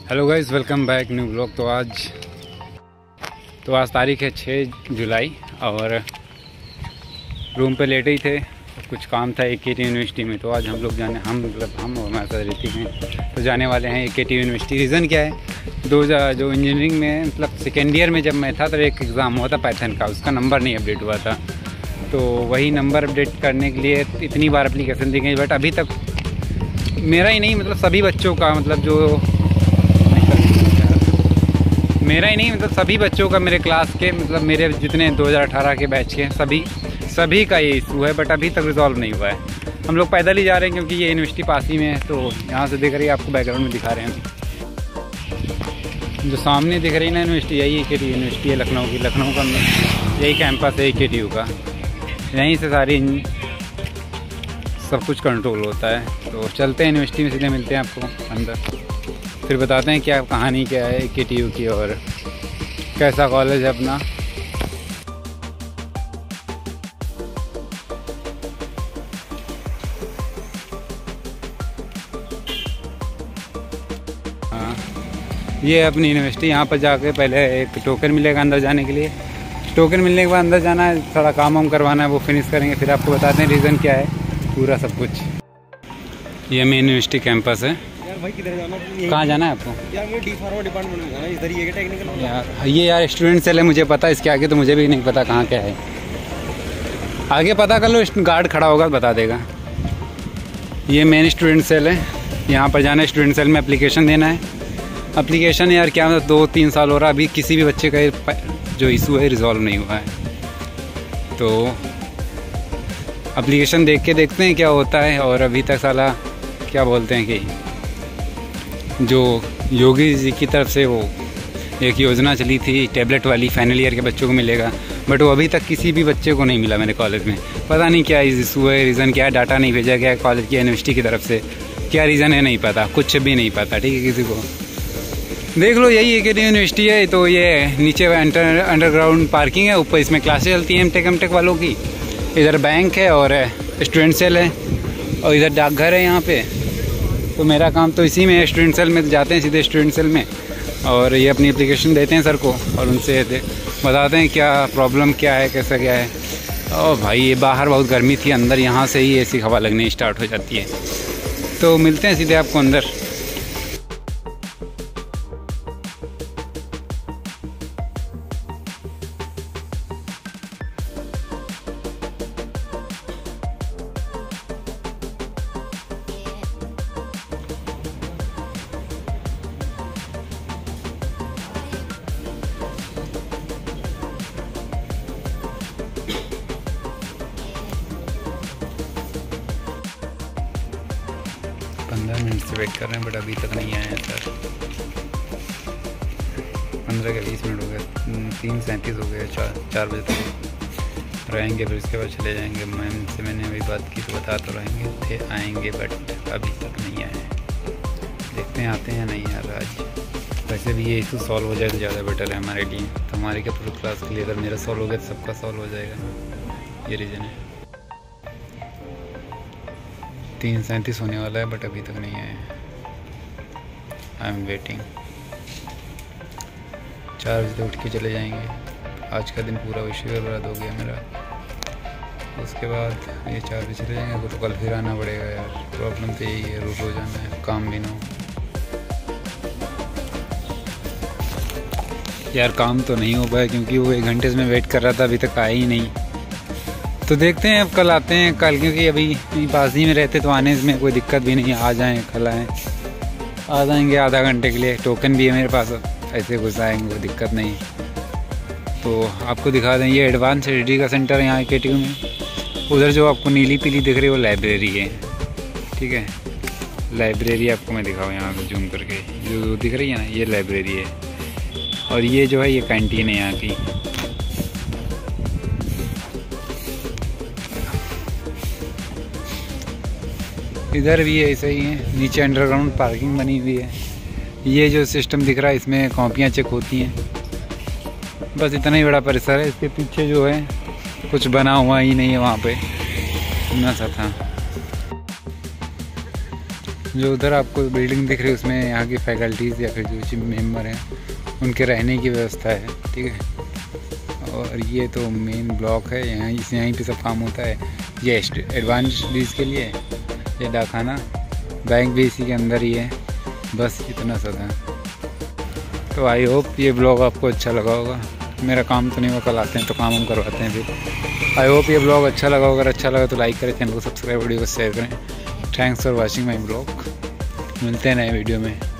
Hello guys, welcome back new blog. तो आज तारीख है 6 जुलाई और रूम पे लेटे ही थे। कुछ काम था AKT यूनिवर्सिटी में, तो आज हम लोग हम और हमारे साथ ऋतिक हैं तो जाने वाले हैं AKT यूनिवर्सिटी। रीज़न क्या है, जो इंजीनियरिंग में मतलब सेकेंड ईयर में जब मैं था तब एक एग्ज़ाम हुआ था पाइथन का, उसका नंबर नहीं अपडेट हुआ था। तो वही नंबर अपडेट करने के लिए इतनी बार एप्लीकेशन दी गई, बट अभी तक मेरा ही नहीं मतलब सभी बच्चों का सभी बच्चों का, मेरे क्लास के मतलब मेरे जितने 2018 के बैच के सभी का ये इशू है, बट अभी तक रिजॉल्व नहीं हुआ है। हम लोग पैदल ही जा रहे हैं क्योंकि ये यूनिवर्सिटी पास ही में है। तो यहाँ से दिख रही है, आपको बैकग्राउंड में दिखा रहे हैं। जो सामने दिख रही है ना यूनिवर्सिटी, यही AKT यूनिवर्सिटी है लखनऊ की। लखनऊ का यही कैंपस है AKTU का, यहीं से सारी सब कुछ कंट्रोल होता है। तो चलते हैं यूनिवर्सिटी में, सीधे मिलते हैं आपको अंदर, फिर बताते हैं क्या कहानी क्या है AKTU की और कैसा कॉलेज है अपना। हाँ, ये है अपनी यूनिवर्सिटी। यहाँ पर जाके पहले एक टोकन मिलेगा अंदर जाने के लिए। टोकन मिलने के बाद अंदर जाना है, थोड़ा काम वाम करवाना है, वो फिनिश करेंगे, फिर आपको बताते हैं रीज़न क्या है पूरा सब कुछ। ये मेन यूनिवर्सिटी कैंपस है। यार भाई किधर जाना है? कहाँ जाना है आपको? यार मुझे D-Pharma डिपार्टमेंट में जाना है, इधर ही है टेक्निकल। यार स्टूडेंट सेल है, मुझे पता है। इसके आगे तो मुझे भी नहीं पता कहाँ क्या है। आगे पता कर लो, गार्ड खड़ा होगा बता देगा। ये मेन स्टूडेंट सेल है, यहाँ पर जाना है। स्टूडेंट सेल में एप्लीकेशन देना है। एप्लीकेशन यार क्या 2-3 साल हो रहा है, अभी किसी भी बच्चे का जो इशू है रिजॉल्व नहीं हुआ है। तो एप्लीकेशन देख के देखते हैं क्या होता है। और अभी तक साला क्या बोलते हैं कि जो योगी जी की तरफ से वो एक योजना चली थी टैबलेट वाली, फाइनल ईयर के बच्चों को मिलेगा, बट वो अभी तक किसी भी बच्चे को नहीं मिला मेरे कॉलेज में। पता नहीं क्या इशू है, रीज़न क्या है, डाटा नहीं भेजा गया है कॉलेज की यूनिवर्सिटी की तरफ से। क्या रीज़न है नहीं पता, कुछ भी नहीं पता। ठीक है, किसी को देख लो, यही AKT यूनिवर्सिटी है। तो ये नीचे अंडरग्राउंड पार्किंग है, ऊपर इसमें क्लासेज चलती हैं एमटेक वालों की। इधर बैंक है और स्टूडेंट सेल है, और इधर डाकघर है यहाँ पे। तो मेरा काम तो इसी में है, स्टूडेंट सेल में जाते हैं सीधे स्टूडेंट सेल में, और ये अपनी एप्लीकेशन देते हैं सर को और उनसे बताते हैं क्या प्रॉब्लम क्या है, कैसा क्या है। और भाई ये बाहर बहुत गर्मी थी, अंदर यहाँ से ही ऐसी हवा लगनी स्टार्ट हो जाती है। तो मिलते हैं सीधे आपको अंदर। मिनट से वेट कर रहे हैं, बट अभी तक नहीं आए हैं सर। 15 के 20 मिनट हो गए, 3:37 हो गए। 4 बजे तक रहेंगे, फिर उसके बाद चले जाएंगे। मैम से मैंने अभी बात की तो बता तो रहेंगे थे आएंगे, बट अभी तक नहीं आए हैं। देखते हैं आते हैं या नहीं यार आज। वैसे भी ये इशू सॉल्व हो जाए तो ज़्यादा बेटर है हमारे लिए, तो हमारे क्या पूरी क्लास के लिए। अगर मेरा सॉल्व हो गया तो सबका सॉल्व हो जाएगा, ये रीज़न है। 3:37 होने वाला है, बट अभी तक नहीं आए। I am waiting. 4 बजे उठ के चले जाएंगे। आज का दिन पूरा विषय बर्बाद हो गया मेरा। उसके बाद ये 4 बजे चले जाएंगे, तो कल फिर आना पड़ेगा यार। प्रॉब्लम तो यही है, रोज़ जाना है, काम भी ना हो यार। काम तो नहीं हो पाया क्योंकि वो 1 घंटे से मैं वेट कर रहा था, अभी तक आया ही नहीं। तो देखते हैं अब कल आते हैं कल, क्योंकि अभी पास ही में रहते तो आने में कोई दिक्कत भी नहीं है। आ जाएँ कल आएँ, आ जाएंगे आधा घंटे के लिए। टोकन भी है मेरे पास, ऐसे घुस आएंगे, कोई दिक्कत नहीं। तो आपको दिखा दें, ये एडवांस स्टडी का सेंटर है यहाँ AKTU में। उधर जो आपको नीली पीली दिख रही है वो लाइब्रेरी है। ठीक है, लाइब्रेरी आपको मैं दिखाऊँ यहाँ पर जूम करके, जो दिख रही है ना, ये लाइब्रेरी है। और ये जो है ये कैंटीन है यहाँ की। इधर भी ऐसा ही है, नीचे अंडरग्राउंड पार्किंग बनी हुई है। ये जो सिस्टम दिख रहा है, इसमें कॉपियाँ चेक होती हैं, बस इतना ही बड़ा परिसर है। इसके पीछे जो है कुछ बना हुआ ही नहीं है, वहाँ पे सुना सा था। जो उधर आपको बिल्डिंग दिख रही है उसमें यहाँ की फैकल्टीज़ या फिर जो मेंबर हैं उनके रहने की व्यवस्था है, ठीक है। और ये तो मेन ब्लॉक है, यहीं पे सब काम होता है। ये एडवांस डीज के लिए ये डाकखाना, बैंक भी इसी के अंदर ही है, बस इतना सा था। तो आई होप ये ब्लॉग आपको अच्छा लगा होगा। मेरा काम तो नहीं हुआ, कल आते हैं तो काम हम करवाते हैं फिर। आई होप ये ब्लॉग अच्छा लगा, अगर अच्छा लगा तो लाइक करें, चैनल को सब्सक्राइब, वीडियो को शेयर करें। Thanks for watching my blog. मिलते हैं नए वीडियो में।